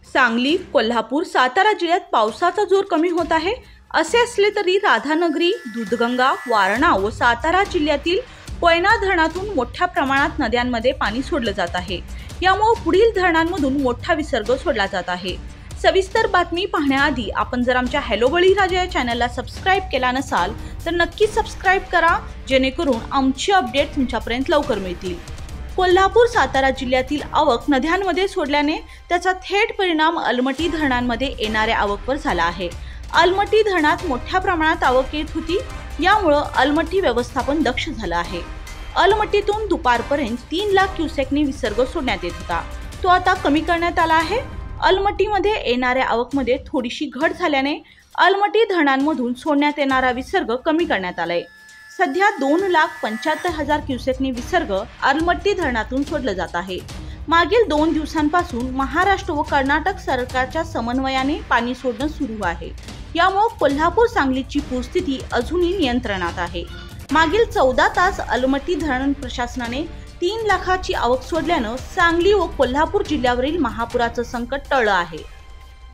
सांगली, कोल्हापूर, सातारा जिल्ह्यात पावसाचा जोर कमी होत आहे। असे असले तरी राधानगरी, दूधगंगा, वारणा व सातारा जिल्ह्यातील कोयना धरणातून मोठ्या प्रमाणात नद्यांमध्ये पाणी सोडले जात आहे। यामुळे पुढील धरणांमधून मोठा विसर्ग सोडला जात आहे। सविस्तर बातमी पाहण्याआधी आपण जर आमच्या हॅलो बळीराजा या चॅनलला सबस्क्राइब केला नसाल तर नक्की सबस्क्राइब करा, जेणेकरून आमची अपडेट तुमच्यापर्यंत लवकर मिळतील। कोल्हापूर, सातारा जिल्ह्यातील आवक नद्यांमध्ये सोडल्याने त्याचा थेट परिणाम अलमटी धरणांमध्ये येणाऱ्या आवकवर झाला आहे। अलमटी धरणात मोठ्या प्रमाणात आवक येत होती, यामुळे अलमटी व्यवस्थापन दक्ष झालं आहे। अलमटीतून दुपारपर्यंत 3 लाख क्युसेकनी विसर्ग सोडण्यात येत होता, तो आता कमी करण्यात आला आहे। अलमटीमध्ये येणाऱ्या आवकमध्ये थोडीशी घट झाल्याने अलमटी धरणांमधून सोडण्यात येणारा विसर्ग कमी करण्यात आलाय। सध्या 2,75,000 क्युसेकनी विसर्ग अलमटी धरणातून सोडलं जात आहे। मागील 2 दिवसांपासून महाराष्ट्र व कर्नाटक सरकारच्या समन्वयाने पाणी सोडणं सुरू आहे। यामुळे कोल्हापूर, सांगलीची पूरस्थिती अजूनही नियंत्रणात आहे। मागील 14 तास अलमटी धरण प्रशासनाने 3 लाखाची आवक सोडल्यानं सांगली व कोल्हापूर जिल्ह्यावरील महापुराचं संकट टळलं आहे।